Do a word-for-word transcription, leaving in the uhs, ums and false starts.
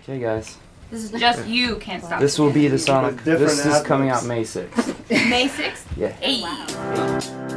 Okay, guys. This is just you can't stop. This will be the Sonic. Different This is coming out adverbs. May sixth. May sixth? Yeah. Hey. Hey.